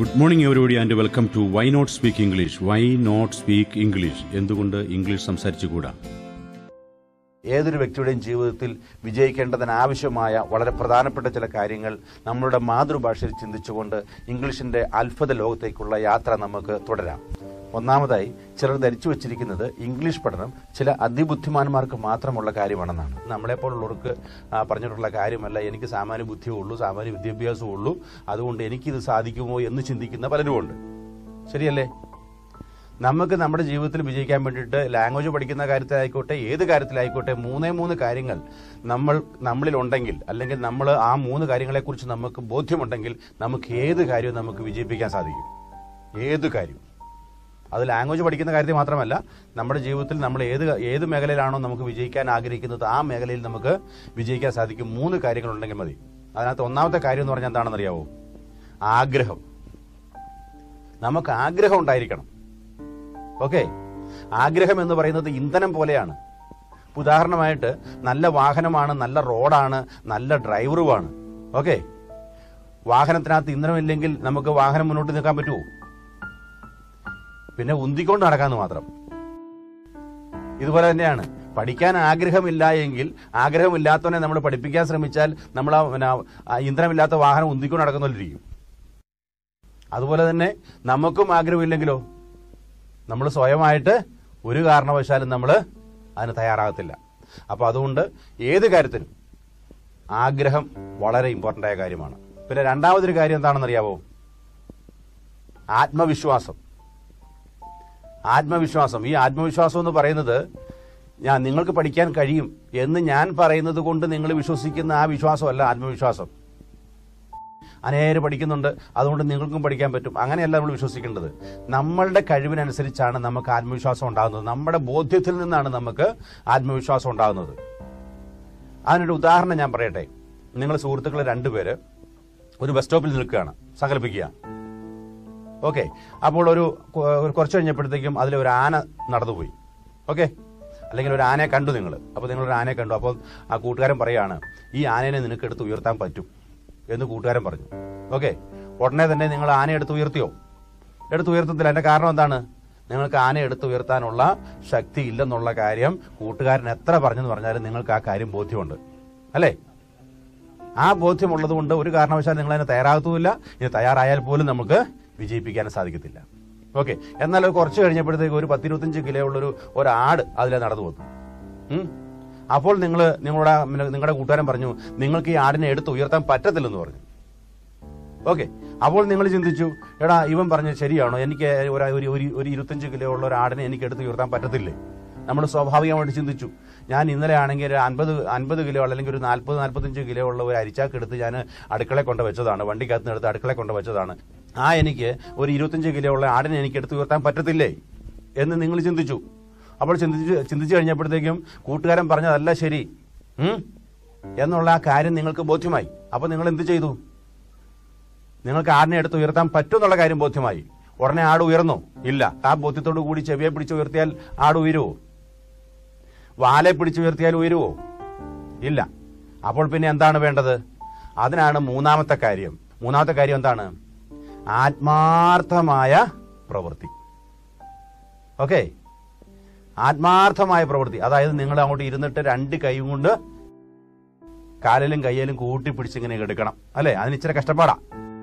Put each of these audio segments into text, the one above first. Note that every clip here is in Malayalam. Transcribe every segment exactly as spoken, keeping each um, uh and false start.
Good morning everybody and welcome to why not speak English. Why not speak English? എന്തുകൊണ്ട് ഇംഗ്ലീഷ് സംസാരിച്ചുകൂടാ? ഏതൊരു വ്യക്തിയുടെയും ജീവിതത്തിൽ വിജയിക്കേണ്ടതിന് ആവശ്യമായ വളരെ പ്രധാനപ്പെട്ട ചില കാര്യങ്ങൾ നമ്മളുടെ മാതൃഭാഷയിൽ ചിന്തിച്ചുകൊണ്ട് ഇംഗ്ലീഷിന്റെ അത്ഭുത ലോകത്തേക്കുള്ള യാത്ര നമുക്ക് തുടരാം. ഒന്നാമതായി, ചിലർ ധരിച്ചു വച്ചിരിക്കുന്നത് ഇംഗ്ലീഷ് പഠനം ചില അതിബുദ്ധിമാന്മാർക്ക് മാത്രമുള്ള കാര്യമാണെന്നാണ്. നമ്മളെപ്പോലുള്ളവർക്ക് പറഞ്ഞിട്ടുള്ള കാര്യമല്ല. എനിക്ക് സാമാന്യ ബുദ്ധിയേ ഉള്ളൂ, സാമാന്യ വിദ്യാഭ്യാസമേ ഉള്ളൂ, അതുകൊണ്ട് എനിക്കിത് സാധിക്കുമോ എന്ന് ചിന്തിക്കുന്ന പലരുമുണ്ട്. ശരിയല്ലേ? നമുക്ക് നമ്മുടെ ജീവിതത്തിൽ വിജയിക്കാൻ വേണ്ടിയിട്ട് ലാംഗ്വേജ് പഠിക്കുന്ന കാര്യത്തിലായിക്കോട്ടെ, ഏത് കാര്യത്തിലായിക്കോട്ടെ, മൂന്നേ മൂന്ന് കാര്യങ്ങൾ നമ്മൾ നമ്മളിലുണ്ടെങ്കിൽ, അല്ലെങ്കിൽ നമ്മൾ ആ മൂന്ന് കാര്യങ്ങളെക്കുറിച്ച് നമുക്ക് ബോധ്യമുണ്ടെങ്കിൽ നമുക്ക് ഏത് കാര്യവും നമുക്ക് വിജയിപ്പിക്കാൻ സാധിക്കും. ഏത് കാര്യം. അത് ലാംഗ്വേജ് പഠിക്കുന്ന കാര്യത്തിൽ മാത്രമല്ല, നമ്മുടെ ജീവിതത്തിൽ നമ്മൾ ഏത് ഏത് മേഖലയിലാണോ നമുക്ക് വിജയിക്കാൻ ആഗ്രഹിക്കുന്നത് ആ മേഖലയിൽ നമുക്ക് വിജയിക്കാൻ സാധിക്കും. മൂന്ന് കാര്യങ്ങളുണ്ടെങ്കിൽ മതി. അതിനകത്ത് ഒന്നാമത്തെ കാര്യം എന്ന് പറഞ്ഞാൽ എന്താണെന്നറിയാവോ? ആഗ്രഹം. നമുക്ക് ആഗ്രഹം ഉണ്ടായിരിക്കണം. ഓക്കെ, ആഗ്രഹം എന്ന് പറയുന്നത് ഇന്ധനം പോലെയാണ്. ഉദാഹരണമായിട്ട്, നല്ല വാഹനമാണ്, നല്ല റോഡാണ്, നല്ല ഡ്രൈവറുമാണ്. ഓക്കെ, വാഹനത്തിനകത്ത് ഇന്ധനമില്ലെങ്കിൽ നമുക്ക് വാഹനം മുന്നോട്ട് നിൽക്കാൻ പറ്റുമോ? പിന്നെ ഉന്തിക്കൊണ്ട് നടക്കാമെന്ന് മാത്രം. ഇതുപോലെ തന്നെയാണ്, പഠിക്കാൻ ആഗ്രഹമില്ല എങ്കിൽ, ആഗ്രഹമില്ലാത്തവനെ നമ്മൾ പഠിപ്പിക്കാൻ ശ്രമിച്ചാൽ നമ്മൾ പിന്നെ ഇന്ധനമില്ലാത്ത വാഹനം ഉന്തിക്കൊണ്ട് നടക്കുന്നവരിരിക്കും. അതുപോലെ തന്നെ നമുക്കും ആഗ്രഹമില്ലെങ്കിലോ നമ്മൾ സ്വയമായിട്ട് ഒരു കാരണവശാലും നമ്മൾ അതിന് തയ്യാറാകത്തില്ല. അപ്പോൾ അതുകൊണ്ട് ഏത് കാര്യത്തിനും ആഗ്രഹം വളരെ ഇമ്പോർട്ടൻ്റ് ആയ കാര്യമാണ്. പിന്നെ രണ്ടാമതൊരു കാര്യം എന്താണെന്നറിയാവോ? ആത്മവിശ്വാസം. ആത്മവിശ്വാസം ഈ ആത്മവിശ്വാസം എന്ന് പറയുന്നത്, ഞാൻ നിങ്ങൾക്ക് പഠിക്കാൻ കഴിയും എന്ന് ഞാൻ പറയുന്നത് കൊണ്ട് നിങ്ങൾ വിശ്വസിക്കുന്ന ആ വിശ്വാസമല്ല ആത്മവിശ്വാസം. അനേര് പഠിക്കുന്നുണ്ട്, അതുകൊണ്ട് നിങ്ങൾക്കും പഠിക്കാൻ പറ്റും, അങ്ങനെയല്ല നമ്മൾ വിശ്വസിക്കേണ്ടത്. നമ്മളുടെ കഴിവിനനുസരിച്ചാണ് നമുക്ക് ആത്മവിശ്വാസം ഉണ്ടാകുന്നത്. നമ്മുടെ ബോധ്യത്തിൽ നിന്നാണ് നമുക്ക് ആത്മവിശ്വാസം ഉണ്ടാകുന്നത്. അതിനൊരു ഉദാഹരണം ഞാൻ പറയട്ടെ. നിങ്ങൾ സുഹൃത്തുക്കൾ രണ്ടുപേര് ഒരു ബസ് സ്റ്റോപ്പിൽ നിൽക്കുകയാണ്, സങ്കല്പിക്കുക. ഓക്കെ, അപ്പോൾ ഒരു കുറച്ച് കഴിഞ്ഞപ്പോഴത്തേക്കും അതിൽ ഒരു ആന നടന്നുപോയി. ഓക്കെ, അല്ലെങ്കിൽ ഒരു ആനയെ കണ്ടു നിങ്ങൾ. അപ്പോൾ നിങ്ങളൊരു ആനയെ കണ്ടു. അപ്പോൾ ആ കൂട്ടുകാരൻ പറയാണ്, ഈ ആനയെ നിനക്ക് എടുത്ത് ഉയർത്താൻ പറ്റും എന്ന് കൂട്ടുകാരൻ പറഞ്ഞു. ഓക്കെ, ഉടനെ തന്നെ നിങ്ങൾ ആന എടുത്ത് ഉയർത്തിയോ? എടുത്ത് ഉയർത്തത്തില്ല. അതിന്റെ കാരണം എന്താണ്? നിങ്ങൾക്ക് ആന എടുത്ത് ഉയർത്താനുള്ള ശക്തി ഇല്ലെന്നുള്ള കാര്യം കൂട്ടുകാരൻ എത്ര പറഞ്ഞെന്ന് പറഞ്ഞാലും നിങ്ങൾക്ക് ആ കാര്യം ബോധ്യമുണ്ട്, അല്ലേ? ആ ബോധ്യമുള്ളത് കൊണ്ട് ഒരു കാരണവശാലും നിങ്ങൾ അതിന് തയ്യാറാകത്തുമില്ല. ഇനി തയ്യാറായാൽ പോലും നമുക്ക് വിജയിപ്പിക്കാൻ സാധിക്കത്തില്ല. ഓക്കെ, എന്നാൽ കുറച്ച് കഴിഞ്ഞപ്പോഴത്തേക്ക് ഒരു പത്തിരുപത്തഞ്ച് കിലോ ഉള്ളൊരു ഒരാട് അതിലെ നടന്നു വന്നു. അപ്പോൾ നിങ്ങൾ നിങ്ങളുടെ നിങ്ങളുടെ കൂട്ടുകാരൻ പറഞ്ഞു, നിങ്ങൾക്ക് ഈ ആടിനെ എടുത്ത് ഉയർത്താൻ പറ്റത്തില്ലെന്ന് പറഞ്ഞു. ഓക്കെ, അപ്പോൾ നിങ്ങൾ ചിന്തിച്ചു, എടാ ഇവൻ പറഞ്ഞു ശരിയാണോ? എനിക്ക് ഒരു ഒരു ഇരുപത്തഞ്ച് കിലോ ഉള്ള ഒരു ആടിനെ എനിക്ക് എടുത്ത് ഉയർത്താൻ പറ്റത്തില്ലേ? നമ്മൾ സ്വാഭാവികമായിട്ട് ചിന്തിച്ചു. ഞാൻ ഇന്നലെ ആണെങ്കിൽ ഒരു അൻപത് അൻപത് കിലോ അല്ലെങ്കിൽ ഒരു നാൽപ്പത് നാൽപ്പത്തഞ്ച് കിലോ ഉള്ള ഒരു അരിച്ചാക്ക് എടുത്ത് ഞാൻ അടുക്കളയിൽ കൊണ്ട് വെച്ചതാണ്, വണ്ടിക്കകത്ത് നിന്ന് എടുത്ത് അടുക്കളയിൽ കൊണ്ട് വെച്ചതാണ്. ആ എനിക്ക് ഒരു ഇരുപത്തഞ്ച് കിലോ ഉള്ള ആടിനെ എനിക്ക് എടുത്ത് ഉയർത്താൻ പറ്റത്തില്ലേ എന്ന് നിങ്ങൾ ചിന്തിച്ചു. അപ്പോൾ ചിന്തിച്ച് ചിന്തിച്ചു കഴിഞ്ഞപ്പോഴത്തേക്കും കൂട്ടുകാരൻ പറഞ്ഞതല്ല ശരി എന്നുള്ള ആ കാര്യം നിങ്ങൾക്ക് ബോധ്യമായി. അപ്പോൾ നിങ്ങൾ എന്ത് ചെയ്തു? നിങ്ങൾക്ക് ആടിനെ എടുത്ത് ഉയർത്താൻ പറ്റും എന്നുള്ള കാര്യം ബോധ്യമായി. ഉടനെ ആട് ഉയർന്നോ? ഇല്ല. ആ ബോധ്യത്തോടു കൂടി ചെവിയെ പിടിച്ച് ഉയർത്തിയാൽ ആട് ഉയരുവോ? വാലെ പിടിച്ച് ഉയർത്തിയാൽ ഉയരുവോ? ഇല്ല. അപ്പോൾ പിന്നെ എന്താണ് വേണ്ടത്? അതിനാണ് മൂന്നാമത്തെ കാര്യം. മൂന്നാമത്തെ കാര്യം എന്താണ്? ആത്മാർത്ഥമായ പ്രവൃത്തി. ഓക്കെ, ആത്മാർത്ഥമായ പ്രവൃത്തി. അതായത് നിങ്ങൾ അങ്ങോട്ട് ഇരുന്നിട്ട് രണ്ട് കൈ കൊണ്ട് കാലിലും കയ്യിലും കൂട്ടിപ്പിടിച്ചിങ്ങനെ എടുക്കണം, അല്ലെ? അതിന് ഇച്ചിരി കഷ്ടപ്പാടാ.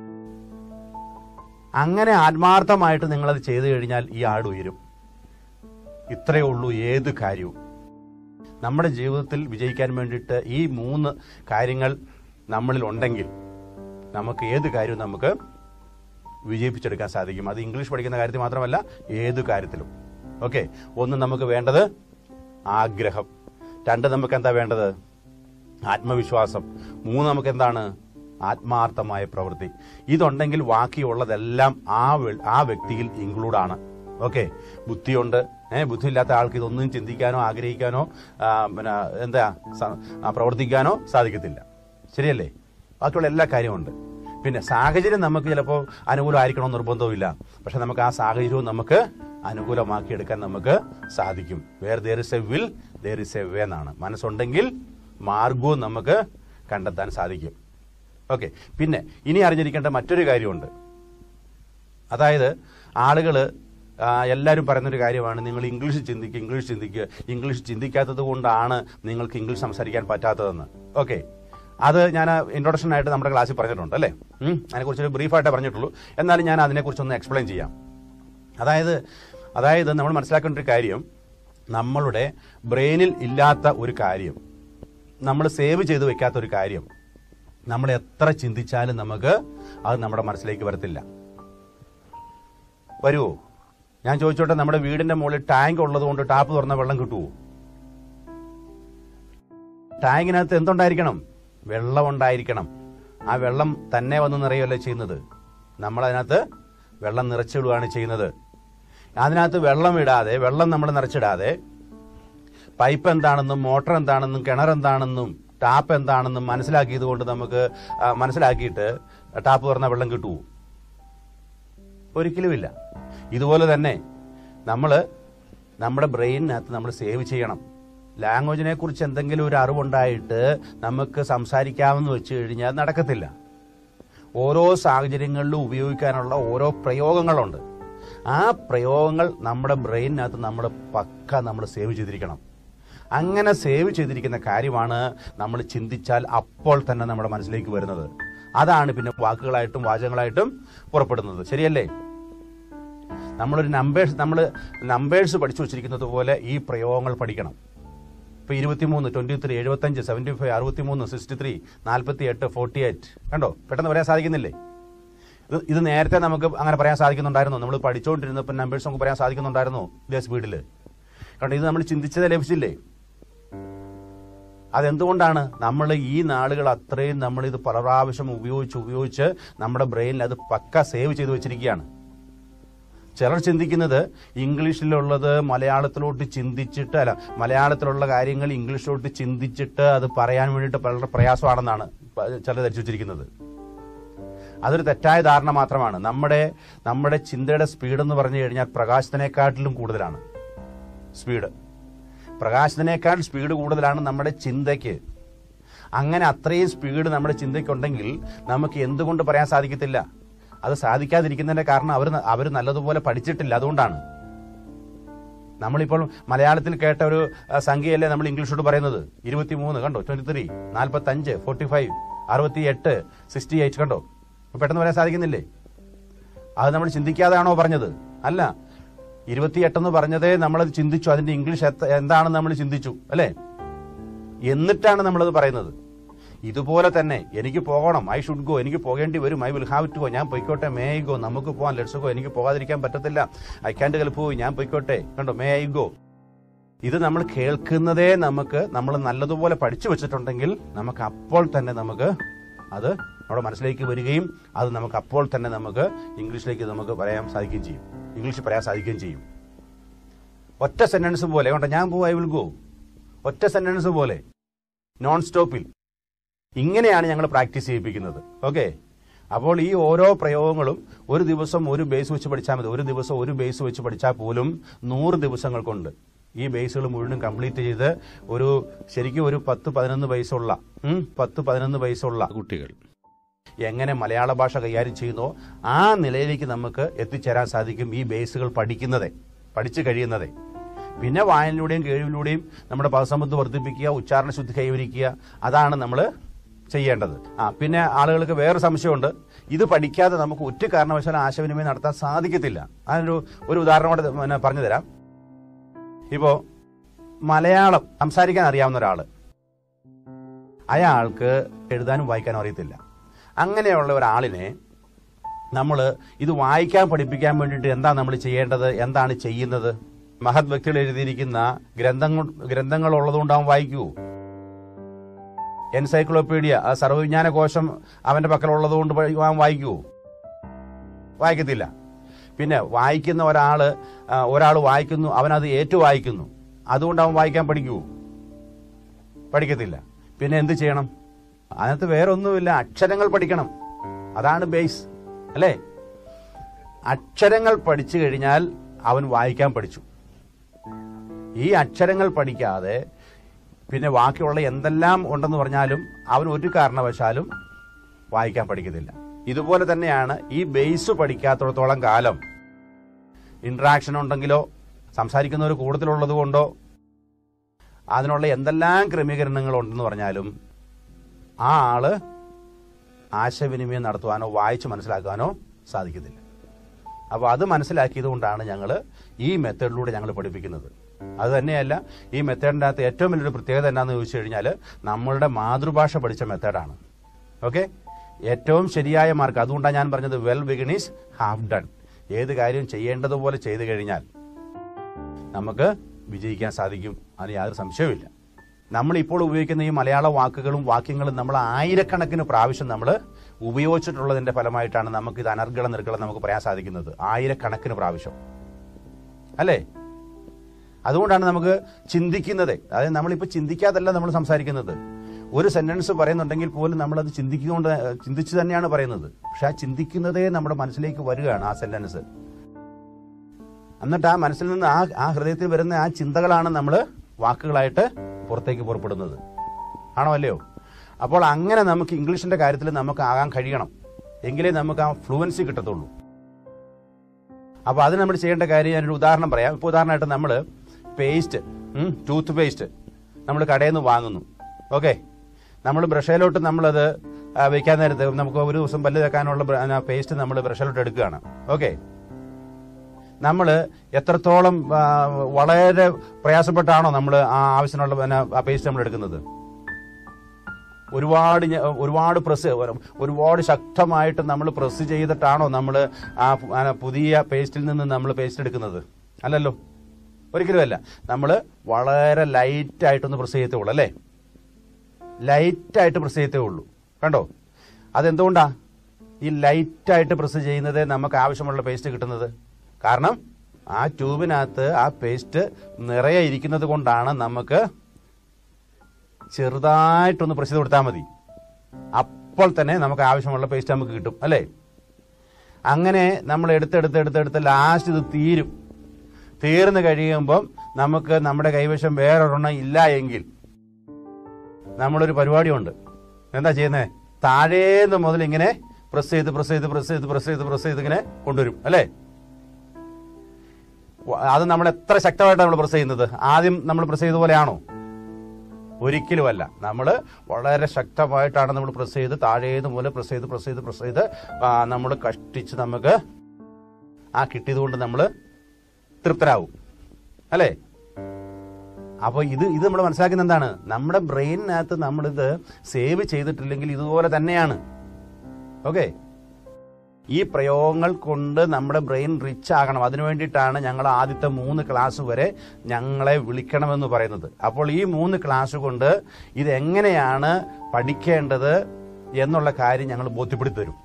അങ്ങനെ ആത്മാർത്ഥമായിട്ട് നിങ്ങളത് ചെയ്തു കഴിഞ്ഞാൽ ഈ ആട് ഉയരും. ഇത്രയേ ഉള്ളൂ ഏത് കാര്യവും. നമ്മുടെ ജീവിതത്തിൽ വിജയിക്കാൻ വേണ്ടിയിട്ട് ഈ മൂന്ന് കാര്യങ്ങൾ നമ്മളിൽ ഉണ്ടെങ്കിൽ നമുക്ക് ഏത് കാര്യവും നമുക്ക് വിജയിപ്പിച്ചെടുക്കാൻ സാധിക്കും. അത് ഇംഗ്ലീഷ് പഠിക്കുന്ന കാര്യത്തിൽ മാത്രമല്ല, ഏത് കാര്യത്തിലും. ഓക്കെ, ഒന്ന് നമുക്ക് വേണ്ടത് ആഗ്രഹം. രണ്ട് നമുക്ക് എന്താ വേണ്ടത്? ആത്മവിശ്വാസം. മൂന്ന് നമുക്ക് എന്താണ്? ആത്മാർത്ഥമായ പ്രവൃത്തി. ഇതുണ്ടെങ്കിൽ ബാക്കിയുള്ളതെല്ലാം ആ ആ വ്യക്തിയിൽ ഇൻക്ലൂഡാണ്. ഓക്കെ, ബുദ്ധിയുണ്ട്, ഏഹ് ബുദ്ധിയില്ലാത്ത ആൾക്ക് ഇതൊന്നും ചിന്തിക്കാനോ ആഗ്രഹിക്കാനോ പിന്നെ എന്താ പ്രവർത്തിക്കാനോ സാധിക്കത്തില്ല. ശരിയല്ലേ? ബാക്കിയുള്ള എല്ലാ കാര്യമുണ്ട്. പിന്നെ സാഹചര്യം നമുക്ക് ചിലപ്പോൾ അനുകൂലമായിരിക്കണമെന്ന് നിർബന്ധവുമില്ല. പക്ഷെ നമുക്ക് ആ സാഹചര്യവും നമുക്ക് അനുകൂലമാക്കിയെടുക്കാൻ നമുക്ക് സാധിക്കും. Where there is a will there is a way എന്നാണ്. മനസ്സുണ്ടെങ്കിൽ മാർഗവും നമുക്ക് കണ്ടെത്താൻ സാധിക്കും. ഓക്കെ, പിന്നെ ഇനി അറിഞ്ഞിരിക്കേണ്ട മറ്റൊരു കാര്യമുണ്ട്. അതായത് ആളുകൾ എല്ലാവരും പറയുന്നൊരു കാര്യമാണ്, നിങ്ങൾ ഇംഗ്ലീഷ് ചിന്തിക്കുക, ഇംഗ്ലീഷ് ചിന്തിക്കുക, ഇംഗ്ലീഷ് ചിന്തിക്കാത്തത് കൊണ്ടാണ് നിങ്ങൾക്ക് ഇംഗ്ലീഷ് സംസാരിക്കാൻ പറ്റാത്തതെന്ന്. ഓക്കെ, അത് ഞാൻ ഇൻട്രൊഡക്ഷൻ ആയിട്ട് നമ്മുടെ ക്ലാസ്സിൽ പറഞ്ഞിട്ടുണ്ട് അല്ലേ. അതിനെക്കുറിച്ചൊരു ബ്രീഫായിട്ടേ പറഞ്ഞിട്ടുള്ളൂ. എന്നാലും ഞാൻ അതിനെക്കുറിച്ചൊന്ന് എക്സ്പ്ലെയിൻ ചെയ്യാം. അതായത് അതായത് നമ്മൾ മനസ്സിലാക്കേണ്ട ഒരു കാര്യം, നമ്മളുടെ ബ്രെയിനിൽ ഇല്ലാത്ത ഒരു കാര്യം, നമ്മൾ സേവ് ചെയ്ത് വെക്കാത്ത ഒരു കാര്യം, നമ്മൾ എത്ര ചിന്തിച്ചാലും നമുക്ക് അത് നമ്മുടെ മനസ്സിലേക്ക് വരത്തില്ല. വരുമോ? ഞാൻ ചോദിച്ചോട്ടെ, നമ്മുടെ വീടിന്റെ മുകളിൽ ടാങ്ക് ഉള്ളത് കൊണ്ട് ടാപ്പ് തുറന്ന വെള്ളം കിട്ടുമോ? ടാങ്കിനകത്ത് എന്തുണ്ടായിരിക്കണം? വെള്ളം ഉണ്ടായിരിക്കണം. ആ വെള്ളം തന്നെ വന്ന് നിറയുകയല്ലേ ചെയ്യുന്നത്. നമ്മളതിനകത്ത് വെള്ളം നിറച്ചിടുകയാണ് ചെയ്യുന്നത്. അതിനകത്ത് വെള്ളം ഇടാതെ, വെള്ളം നമ്മൾ നിറച്ചിടാതെ പൈപ്പ് എന്താണെന്നും മോട്ടർ എന്താണെന്നും കിണർ എന്താണെന്നും ടാപ്പ് എന്താണെന്നും മനസ്സിലാക്കിയത് കൊണ്ട് നമുക്ക് മനസ്സിലാക്കിയിട്ട് ടാപ്പ് തുറന്ന വെള്ളം കിട്ടുമോ? ഒരിക്കലുമില്ല. ഇതുപോലെ തന്നെ നമ്മൾ നമ്മുടെ ബ്രെയിനിനകത്ത് നമ്മൾ സേവ് ചെയ്യണം. ലാംഗ്വേജിനെ കുറിച്ച് എന്തെങ്കിലും ഒരു അറിവുണ്ടായിട്ട് നമുക്ക് സംസാരിക്കാമെന്ന് വെച്ച് കഴിഞ്ഞാൽ നടക്കത്തില്ല. ഓരോ സാഹചര്യങ്ങളിലും ഉപയോഗിക്കാനുള്ള ഓരോ പ്രയോഗങ്ങളുണ്ട്. ആ പ്രയോഗങ്ങൾ നമ്മുടെ ബ്രെയിനിനകത്ത് നമ്മൾ പക്ക നമ്മൾ സേവ് ചെയ്തിരിക്കണം. അങ്ങനെ സേവ് ചെയ്തിരിക്കുന്ന കാര്യമാണ് നമ്മൾ ചിന്തിച്ചാൽ അപ്പോൾ തന്നെ നമ്മുടെ മനസ്സിലേക്ക് വരുന്നത്. അതാണ് പിന്നെ വാക്കുകളായിട്ടും വാചകങ്ങളായിട്ടും പുറപ്പെടുന്നത്. ശരിയല്ലേ? നമ്മളൊരു നമ്പേഴ്സ് നമ്മൾ നമ്പേഴ്സ് പഠിച്ചു വച്ചിരിക്കുന്നത് പോലെ ഈ പ്രയോഗങ്ങൾ പഠിക്കണം. ഇപ്പൊ ഇരുപത്തിമൂന്ന്, ട്വന്റി ത്രീ, എഴുപത്തഞ്ച്, സെവന്റി ഫൈവ്, അറുപത്തിമൂന്ന്, സിക്സ്റ്റി ത്രീ, നാൽപ്പത്തി എട്ട്, ഫോർട്ടി എയ്റ്റ്, കണ്ടോ? പെട്ടെന്ന് പറയാൻ സാധിക്കുന്നില്ലേ? ഇത് ഇത് നേരത്തെ നമുക്ക് അങ്ങനെ പറയാൻ സാധിക്കുന്നുണ്ടായിരുന്നു. നമ്മൾ പഠിച്ചുകൊണ്ടിരുന്നപ്പോൾ നമ്പേഴ്സ് നമുക്ക് പറയാൻ സാധിക്കുന്നുണ്ടായിരുന്നു ഇതേ സ്പീഡിൽ. കണ്ടോ? ഇത് നമ്മൾ ചിന്തിച്ചത് ലഭിച്ചില്ലേ? അതെന്തുകൊണ്ടാണ്? നമ്മൾ ഈ നാളുകൾ അത്രയും നമ്മൾ ഇത് പല പ്രാവശ്യം ഉപയോഗിച്ച് ഉപയോഗിച്ച് നമ്മുടെ ബ്രെയിനിൽ അത് പക്ക സേവ് ചെയ്ത് വെച്ചിരിക്കുകയാണ്. ചിലർ ചിന്തിക്കുന്നത് ഇംഗ്ലീഷിലുള്ളത് മലയാളത്തിലോട്ട് ചിന്തിച്ചിട്ട്, അല്ല മലയാളത്തിലുള്ള കാര്യങ്ങൾ ഇംഗ്ലീഷിലോട്ട് ചിന്തിച്ചിട്ട് അത് പറയാൻ വേണ്ടിയിട്ട് വളരെ പ്രയാസമാണെന്നാണ് ചിലർ ധരിച്ചു വെച്ചിരിക്കുന്നത്. അതൊരു തെറ്റായ ധാരണ മാത്രമാണ്. നമ്മുടെ നമ്മുടെ ചിന്തയുടെ സ്പീഡ് എന്ന് പറഞ്ഞു കഴിഞ്ഞാൽ പ്രകാശത്തിനെക്കാട്ടിലും കൂടുതലാണ് സ്പീഡ്. പ്രകാശത്തിനേക്കാൾ സ്പീഡ് കൂടുതലാണ് നമ്മുടെ ചിന്തയ്ക്ക്. അങ്ങനെ അത്രയും സ്പീഡ് നമ്മുടെ ചിന്തയ്ക്കുണ്ടെങ്കിൽ നമുക്ക് എന്തുകൊണ്ട് പറയാൻ സാധിക്കത്തില്ല? അത് സാധിക്കാതിരിക്കുന്നതിന്റെ കാരണം അവർ അവർ നല്ലതുപോലെ പഠിച്ചിട്ടില്ല. അതുകൊണ്ടാണ്. നമ്മളിപ്പോൾ മലയാളത്തിൽ കേട്ട ഒരു സംഖ്യയല്ലേ നമ്മൾ ഇംഗ്ലീഷോട് പറയുന്നത്. ഇരുപത്തിമൂന്ന് കണ്ടോ, ട്വന്റി ത്രീ, നാൽപ്പത്തി അഞ്ച്, ഫോർട്ടി ഫൈവ്, അറുപത്തി എട്ട്, സിക്സ്റ്റി എയ്റ്റ് കണ്ടോ? പെട്ടെന്ന് പറയാൻ സാധിക്കുന്നില്ലേ? അത് നമ്മൾ ചിന്തിക്കാതെയാണോ പറഞ്ഞത്? അല്ല, ഇരുപത്തിയെട്ടെന്ന് പറഞ്ഞതേ നമ്മളത് ചിന്തിച്ചു. അതിന്റെ ഇംഗ്ലീഷ് എന്താണെന്ന് നമ്മൾ ചിന്തിച്ചു അല്ലേ? എന്നിട്ടാണ് നമ്മളത് പറയുന്നത്. ഇതുപോലെ തന്നെ എനിക്ക് പോകണം, ഐ ഷുഡ് ഗോ, എനിക്ക് പോകേണ്ടി വരും, I will have to go, ഞാൻ പൊയ്ക്കോട്ടെ, മേ ഐ ഗോ, നമുക്ക് പോകാൻ, ലെറ്റ്സ് ഗോ, എനിക്ക് പോകാതിരിക്കാൻ പറ്റത്തില്ല, ഐ ക്യാൻറ്റ് ഹെൽപ്പ് യു, ഞാൻ പൊയ്ക്കോട്ടെ, കണ്ടോ, മേ ഐ ഗോ. ഇത് നമ്മൾ കേൾക്കുന്നതേ നമുക്ക് നമ്മൾ നല്ലതുപോലെ പഠിച്ചു വെച്ചിട്ടുണ്ടെങ്കിൽ നമുക്ക് അപ്പോൾ തന്നെ നമുക്ക് അത് നമ്മുടെ മനസ്സിലേക്ക് വരികയും അത് നമുക്ക് അപ്പോൾ തന്നെ നമുക്ക് ഇംഗ്ലീഷിലേക്ക് നമുക്ക് പറയാൻ സാധിക്കുകയും ചെയ്യും, ഇംഗ്ലീഷിൽ പറയാൻ സാധിക്കുകയും ചെയ്യും. ഒറ്റ സെന്റൻസ് പോലെ, കണ്ടോ, ഞാൻ പോകും, ഐ വിൽ ഗോ, ഒറ്റ സെന്റൻസ് പോലെ നോൺ സ്റ്റോപ്പിൽ. ഇങ്ങനെയാണ് ഞങ്ങൾ പ്രാക്ടീസ് ചെയ്യിപ്പിക്കുന്നത്. ഓക്കെ, അപ്പോൾ ഈ ഓരോ പ്രയോഗങ്ങളും ഒരു ദിവസം ഒരു ബേസ് വെച്ച് പഠിച്ചാൽ മതി. ഒരു ദിവസം ഒരു ബേസ് വെച്ച് പഠിച്ചാൽ പോലും നൂറ് ദിവസങ്ങൾ കൊണ്ട് ഈ ബേസുകൾ മുഴുവനും കംപ്ലീറ്റ് ചെയ്ത് ഒരു ശരിക്കും ഒരു പത്ത് പതിനൊന്ന് വയസ്സുള്ള പത്ത് പതിനൊന്ന് വയസ്സുള്ള കുട്ടികൾ എങ്ങനെ മലയാള ഭാഷ കൈകാര്യം ചെയ്യുന്നോ ആ നിലയിലേക്ക് നമുക്ക് എത്തിച്ചേരാൻ സാധിക്കും ഈ ബേസുകൾ പഠിക്കുന്നതേ, പഠിച്ചു കഴിയുന്നതേ. പിന്നെ വായനയിലൂടെയും കേൾവിയിലൂടെയും നമ്മുടെ പദസമ്പത്ത് വർദ്ധിപ്പിക്കുക, ഉച്ചാരണ ശുദ്ധി കൈവരിക്കുക, അതാണ് നമ്മൾ ചെയ്യേണ്ടത്. ആ പിന്നെ ആളുകൾക്ക് വേറെ സംശയമുണ്ട്, ഇത് പഠിക്കാതെ നമുക്ക് ഒറ്റ കാരണവശാലും ആശയവിനിമയം നടത്താൻ സാധിക്കത്തില്ല. അതിനൊരു ഒരു ഉദാഹരണം കൂടെ പറഞ്ഞു തരാം. ഇപ്പോ മലയാളം സംസാരിക്കാൻ അറിയാവുന്ന ഒരാള്, അയാൾക്ക് എഴുതാനും വായിക്കാനും അറിയത്തില്ല. അങ്ങനെയുള്ള ഒരാളിനെ നമ്മൾ ഇത് വായിക്കാൻ പഠിപ്പിക്കാൻ വേണ്ടിയിട്ട് എന്താ നമ്മൾ ചെയ്യേണ്ടത്, എന്താണ് ചെയ്യുന്നത്? മഹത് വ്യക്തികൾ എഴുതിയിരിക്കുന്ന ഗ്രന്ഥങ്ങൾ ഗ്രന്ഥങ്ങൾ ഉള്ളതുകൊണ്ട് അവൻ വായിക്കൂ? എൻസൈക്ലോപീഡിയ, ആ സർവ്വവിജ്ഞാന കോശം അവന്റെ പക്കലുള്ളതുകൊണ്ട് അവൻ വായിക്കൂ? വായിക്കത്തില്ല. പിന്നെ വായിക്കുന്ന ഒരാള് ഒരാൾ വായിക്കുന്നു, അവനത് ഏറ്റു വായിക്കുന്നു, അതുകൊണ്ട് അവൻ വായിക്കാൻ പഠിക്കൂ? പഠിക്കത്തില്ല. പിന്നെ എന്ത് ചെയ്യണം? അതിനകത്ത് വേറെ ഒന്നുമില്ല, അക്ഷരങ്ങൾ പഠിക്കണം. അതാണ് ബേസ് അല്ലേ? അക്ഷരങ്ങൾ പഠിച്ചു കഴിഞ്ഞാൽ അവൻ വായിക്കാൻ പഠിച്ചു. ഈ അക്ഷരങ്ങൾ പഠിക്കാതെ പിന്നെ ബാക്കിയുള്ള എന്തെല്ലാം ഉണ്ടെന്ന് പറഞ്ഞാലും അവൻ ഒരു കാരണവശാലും വായിക്കാൻ പഠിക്കത്തില്ല. ഇതുപോലെ തന്നെയാണ് ഈ ബേസ് പഠിക്കാത്തിടത്തോളം കാലം ഇന്ററാക്ഷൻ ഉണ്ടെങ്കിലോ സംസാരിക്കുന്നവർ കൂടുതലുള്ളത് കൊണ്ടോ അതിനുള്ള എന്തെല്ലാം ക്രമീകരണങ്ങളുണ്ടെന്ന് പറഞ്ഞാലും ആ ആള് ആശയവിനിമയം നടത്തുവാനോ വായിച്ച് മനസ്സിലാക്കാനോ സാധിക്കുന്നില്ല. അപ്പോൾ അത് മനസ്സിലാക്കിയത് കൊണ്ടാണ് ഞങ്ങൾ ഈ മെത്തേഡിലൂടെ ഞങ്ങൾ പഠിപ്പിക്കുന്നത്. അത് തന്നെയല്ല, ഈ മെത്തേഡിൻ്റെ അകത്ത് ഏറ്റവും വലിയൊരു പ്രത്യേകത എന്താണെന്ന് ചോദിച്ചു കഴിഞ്ഞാൽ നമ്മളുടെ മാതൃഭാഷ പഠിച്ച മെത്തേഡാണ്. ഓക്കെ, ഏറ്റവും ശരിയായ മാർക്ക്. അതുകൊണ്ടാണ് ഞാൻ പറഞ്ഞത് well begin is half done. ഏത് കാര്യം ചെയ്യേണ്ടതുപോലെ ചെയ്തു കഴിഞ്ഞാൽ നമുക്ക് വിജയിക്കാൻ സാധിക്കും, അതിന് യാതൊരു സംശയവുമില്ല. നമ്മളിപ്പോൾ ഉപയോഗിക്കുന്ന ഈ മലയാള വാക്കുകളും വാക്യങ്ങളും നമ്മൾ ആയിരക്കണക്കിന് പ്രാവശ്യം നമ്മൾ ഉപയോഗിച്ചിട്ടുള്ളതിന്റെ ഫലമായിട്ടാണ് നമുക്ക് ഇത് അനർഗള നിർഗളം നമുക്ക് പറയാൻ സാധിക്കുന്നത്. ആയിരക്കണക്കിന് പ്രാവശ്യം അല്ലേ? അതുകൊണ്ടാണ് നമുക്ക് ചിന്തിക്കുന്നത്. അതായത് നമ്മളിപ്പോൾ ചിന്തിക്കാതല്ല നമ്മൾ സംസാരിക്കുന്നത്. ഒരു സെന്റൻസ് പറയുന്നുണ്ടെങ്കിൽ പോലും നമ്മളത് ചിന്തിക്കൊണ്ട് ചിന്തിച്ച് തന്നെയാണ് പറയുന്നത്. പക്ഷെ ആ ചിന്തിക്കുന്നതേ നമ്മുടെ മനസ്സിലേക്ക് വരികയാണ് ആ സെന്റൻസ്. എന്നിട്ട് ആ മനസ്സിൽ നിന്ന് ആ ആ ഹൃദയത്തിൽ വരുന്ന ആ ചിന്തകളാണ് നമ്മൾ വാക്കുകളായിട്ട് പുറത്തേക്ക് പുറപ്പെടുന്നത്. ആണോ അല്ലയോ? അപ്പോൾ അങ്ങനെ നമുക്ക് ഇംഗ്ലീഷിന്റെ കാര്യത്തിൽ നമുക്ക് ആകാൻ കഴിയണം, എങ്കിലേ നമുക്ക് ആ ഫ്ലുവൻസി കിട്ടത്തുള്ളൂ. അപ്പോൾ അത് നമ്മൾ ചെയ്യേണ്ട കാര്യം ഞാനൊരു ഉദാഹരണം പറയാം. ഇപ്പോൾ ഉദാഹരണമായിട്ട് നമ്മൾ പേസ്റ്റ്, ടൂത്ത് പേസ്റ്റ് നമ്മൾ കടയിൽ നിന്ന് വാങ്ങുന്നു. ഓക്കെ, നമ്മൾ ബ്രഷയിലോട്ട് നമ്മളത് വയ്ക്കാൻ നേരത്ത് നമുക്ക് ഒരു ദിവസം പല്ല് തേക്കാനുള്ള പേസ്റ്റ് നമ്മൾ ബ്രഷയിലോട്ട് എടുക്കുകയാണ്. ഓക്കെ, നമ്മൾ എത്രത്തോളം വളരെ പ്രയാസപ്പെട്ടാണോ നമ്മൾ ആ ആവശ്യത്തിനുള്ള ആ പേസ്റ്റ് നമ്മൾ എടുക്കുന്നത്? ഒരുപാട് ഒരുപാട് പ്രസ് ഒരുപാട് ശക്തമായിട്ട് നമ്മൾ പ്രസ് ചെയ്തിട്ടാണോ നമ്മൾ ആ പുതിയ പേസ്റ്റിൽ നിന്ന് നമ്മൾ പേസ്റ്റ് എടുക്കുന്നത്? അല്ലല്ലോ, ഒരിക്കലുമല്ല. നമ്മൾ വളരെ ലൈറ്റായിട്ടൊന്ന് പ്രസ് ചെയ്യത്തേ ഉള്ളൂ അല്ലേ? ലൈറ്റായിട്ട് പ്രസ് ചെയ്യത്തേ ഉള്ളൂ. കണ്ടോ? അതെന്തുകൊണ്ടാ ഈ ലൈറ്റായിട്ട് പ്രസ് ചെയ്യുന്നത് നമുക്ക് ആവശ്യമുള്ള പേസ്റ്റ് കിട്ടുന്നത്? കാരണം ആ ട്യൂബിനകത്ത് ആ പേസ്റ്റ് നിറയെ ഇരിക്കുന്നത് കൊണ്ടാണ്. നമുക്ക് ചെറുതായിട്ടൊന്ന് പ്രസ് ചെയ്ത് കൊടുത്താൽ മതി, അപ്പോൾ തന്നെ നമുക്ക് ആവശ്യമുള്ള പേസ്റ്റ് നമുക്ക് കിട്ടും അല്ലേ? അങ്ങനെ നമ്മൾ എടുത്തെടുത്ത് എടുത്തെടുത്ത് ലാസ്റ്റ് ഇത് തീരും. തീർന്നു കഴിയുമ്പം നമുക്ക് നമ്മുടെ കൈവശം വേറൊരെണ്ണം ഇല്ല എങ്കിൽ നമ്മളൊരു പരിപാടിയുണ്ട്. എന്താ ചെയ്യുന്നത്? താഴേന്ന് മുതൽ ഇങ്ങനെ പ്രസ് ചെയ്ത് പ്രസ് ചെയ്ത് പ്രസ് ചെയ്ത് പ്രസ് ചെയ്ത് പ്രസ് ചെയ്ത് ഇങ്ങനെ കൊണ്ടുവരും അല്ലേ? അത് നമ്മൾ എത്ര ശക്തമായിട്ടാണ് നമ്മൾ പ്രസ് ചെയ്യുന്നത്? ആദ്യം നമ്മൾ പ്രസ് ചെയ്ത പോലെയാണോ? ഒരിക്കലുമല്ല. നമ്മൾ വളരെ ശക്തമായിട്ടാണ് നമ്മൾ പ്രസ് ചെയ്ത് താഴേന്ന് പോലെ പ്രസ് ചെയ്ത് പ്രസ് ചെയ്ത് പ്രസ് ചെയ്ത് നമ്മൾ കഷ്ടിച്ച് നമുക്ക് ആ കിട്ടിയത് കൊണ്ട് നമ്മൾ തൃപ്തരാകും അല്ലേ? അപ്പോൾ ഇത് ഇത് നമ്മൾ മനസ്സിലാക്കുന്ന എന്താണ്? നമ്മുടെ ബ്രെയിനിനകത്ത് നമ്മളിത് സേവ് ചെയ്തിട്ടില്ലെങ്കിൽ ഇതുപോലെ തന്നെയാണ്. ഓക്കെ, ഈ പ്രയോഗങ്ങൾ കൊണ്ട് നമ്മുടെ ബ്രെയിൻ റിച്ച് ആകണം. അതിനു വേണ്ടിയിട്ടാണ് ഞങ്ങൾ ആദ്യത്തെ മൂന്ന് ക്ലാസ് വരെ ഞങ്ങളെ വിളിക്കണമെന്ന് പറയുന്നത്. അപ്പോൾ ഈ മൂന്ന് ക്ലാസ് കൊണ്ട് ഇതെങ്ങനെയാണ് പഠിക്കേണ്ടത് എന്നുള്ള കാര്യം ഞങ്ങൾ ബോധ്യപ്പെടുത്തി തരും.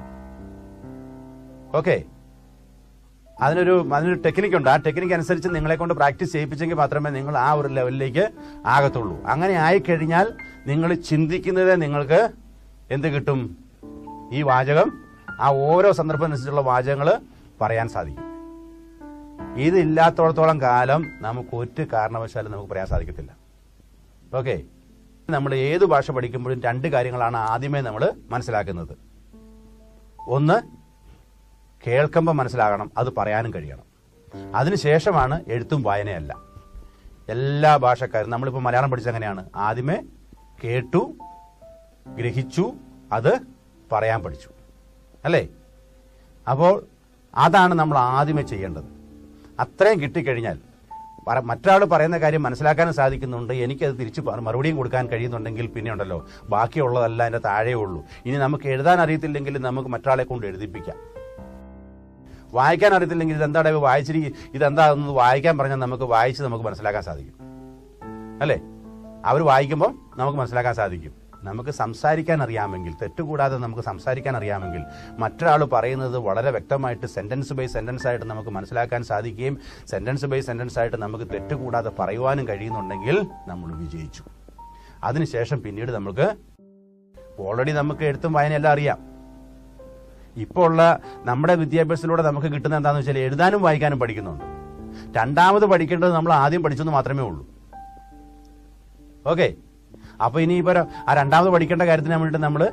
ഓക്കെ, അതിനൊരു അതിനൊരു ടെക്നിക്കുണ്ട്. ആ ടെക്നിക്ക് അനുസരിച്ച് നിങ്ങളെ കൊണ്ട് പ്രാക്ടീസ് ചെയ്യിപ്പിച്ചെങ്കിൽ മാത്രമേ നിങ്ങൾ ആ ഒരു ലെവലിലേക്ക് ആകത്തുള്ളൂ. അങ്ങനെ ആയിക്കഴിഞ്ഞാൽ നിങ്ങൾ ചിന്തിക്കുന്നതേ നിങ്ങൾക്ക് എന്ത് കിട്ടും? ഈ വാചകം, ആ ഓരോ സന്ദർഭം അനുസരിച്ചുള്ള വാചകങ്ങൾ പറയാൻ സാധിക്കും. ഇതില്ലാത്തോളത്തോളം കാലം നമുക്ക് ഒരു കാരണവശാലും നമുക്ക് പറയാൻ സാധിക്കത്തില്ല. ഓക്കെ, നമ്മൾ ഏത് ഭാഷ പഠിക്കുമ്പോഴും രണ്ട് കാര്യങ്ങളാണ് ആദ്യമേ നമ്മൾ മനസ്സിലാക്കുന്നത്. ഒന്ന്, കേൾക്കുമ്പോൾ മനസ്സിലാകണം, അത് പറയാനും കഴിയണം. അതിനുശേഷമാണ് എഴുത്തും വായനയല്ല. എല്ലാ ഭാഷക്കാരും നമ്മളിപ്പോൾ മലയാളം പഠിച്ചെങ്ങനെയാണ്? ആദ്യമേ കേട്ടു, ഗ്രഹിച്ചു, അത് പറയാൻ പഠിച്ചു അല്ലേ? അപ്പോൾ അതാണ് നമ്മൾ ആദ്യമേ ചെയ്യേണ്ടത്. അത്രയും കിട്ടിക്കഴിഞ്ഞാൽ മറ്റൊരാൾ പറയുന്ന കാര്യം മനസ്സിലാക്കാനും സാധിക്കുന്നുണ്ട്, എനിക്കത് തിരിച്ച് മറുപടിയും കൊടുക്കാൻ കഴിയുന്നുണ്ടെങ്കിൽ പിന്നെ ഉണ്ടല്ലോ ബാക്കിയുള്ളതല്ല അതിൻ്റെ താഴെ ഉള്ളൂ. ഇനി നമുക്ക് എഴുതാൻ അറിയത്തില്ലെങ്കിൽ നമുക്ക് മറ്റൊരാളെ കൊണ്ട് എഴുതിപ്പിക്കാം. വായിക്കാൻ അറിയത്തില്ലെങ്കിൽ ഇതെന്താ വായിച്ചിരി ഇതെന്താണെന്ന് വായിക്കാൻ പറഞ്ഞാൽ നമുക്ക് വായിച്ച് നമുക്ക് മനസ്സിലാക്കാൻ സാധിക്കും അല്ലേ? അവർ വായിക്കുമ്പോൾ നമുക്ക് മനസ്സിലാക്കാൻ സാധിക്കും. നമുക്ക് സംസാരിക്കാൻ അറിയാമെങ്കിൽ, തെറ്റുകൂടാതെ നമുക്ക് സംസാരിക്കാൻ അറിയാമെങ്കിൽ, മറ്റൊരാൾ പറയുന്നത് വളരെ വ്യക്തമായിട്ട് സെന്റൻസ് ബൈ സെന്റൻസ് ആയിട്ട് നമുക്ക് മനസ്സിലാക്കാൻ സാധിക്കുകയും സെന്റൻസ് ബൈ സെന്റൻസ് ആയിട്ട് നമുക്ക് തെറ്റുകൂടാതെ പറയുവാനും കഴിയുന്നുണ്ടെങ്കിൽ നമ്മൾ വിജയിച്ചു. അതിനുശേഷം പിന്നീട് നമുക്ക് ഓൾറെഡി നമുക്ക് എഴുത്തും വായനയെല്ലാം അറിയാം. ഇപ്പോൾ ഉള്ള നമ്മുടെ വിദ്യാഭ്യാസത്തിലൂടെ നമുക്ക് കിട്ടുന്ന എന്താണെന്ന് വെച്ചാൽ എഴുതാനും വായിക്കാനും പഠിക്കുന്നുണ്ട്. രണ്ടാമത് പഠിക്കേണ്ടത് നമ്മൾ ആദ്യം പഠിച്ചെന്ന് മാത്രമേ ഉള്ളൂ. ഓക്കെ, അപ്പോൾ ഇനിയിപ്പോൾ ആ രണ്ടാമത് പഠിക്കേണ്ട കാര്യത്തിന് വേണ്ടിയിട്ട് നമ്മൾ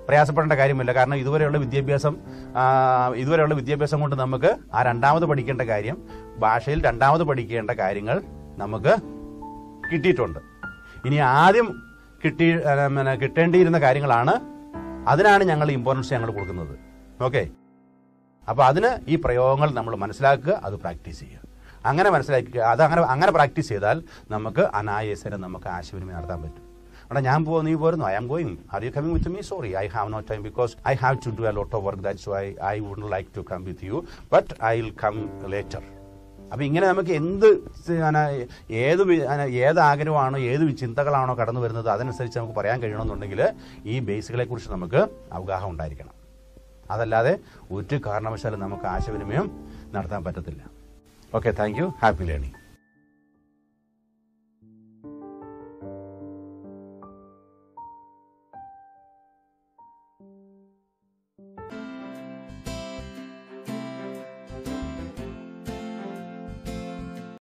പ്രയാസപ്പെടേണ്ട കാര്യമില്ല. കാരണം ഇതുവരെയുള്ള വിദ്യാഭ്യാസം ഇതുവരെയുള്ള വിദ്യാഭ്യാസം കൊണ്ട് നമുക്ക് ആ രണ്ടാമത് പഠിക്കേണ്ട കാര്യം, ഭാഷയിൽ രണ്ടാമത് പഠിക്കേണ്ട കാര്യങ്ങൾ നമുക്ക് കിട്ടിയിട്ടുണ്ട്. ഇനി ആദ്യം കിട്ടി കിട്ടേണ്ടിയിരുന്ന കാര്യങ്ങളാണ്, അതിനാണ് ഞങ്ങൾ ഇമ്പോർട്ടൻസ് ഞങ്ങൾ കൊടുക്കുന്നത്. ഓക്കെ, അപ്പോൾ അതിന് ഈ പ്രയോഗങ്ങൾ നമ്മൾ മനസ്സിലാക്കുക, അത് പ്രാക്ടീസ് ചെയ്യുക. അങ്ങനെ മനസ്സിലാക്കുക, അത് അങ്ങനെ അങ്ങനെ പ്രാക്ടീസ് ചെയ്താൽ നമുക്ക് അനായാസേന നമുക്ക് ആശയവിനിമയം നടത്താൻ പറ്റും. അവിടെ ഞാൻ പോ നീ പോരുന്നു, I am going, are you coming with me, sorry I have no time because I have to do a lot of work, that's why I would like to come with you, but I will come later. അപ്പം ഇങ്ങനെ നമുക്ക് എന്ത് ഏത് ഏത് ആഗ്രഹമാണോ ഏത് ചിന്തകളാണോ കടന്നു വരുന്നത് അതനുസരിച്ച് നമുക്ക് പറയാൻ കഴിയണമെന്നുണ്ടെങ്കിൽ ഈ ബേസുകളെ കുറിച്ച് നമുക്ക് അവഗാഹം ഉണ്ടായിരിക്കണം. അതല്ലാതെ ഒരു കാരണവശാലും നമുക്ക് ആശയവിനിമയം നടത്താൻ പറ്റത്തില്ല. Okay, thank you. Happy learning.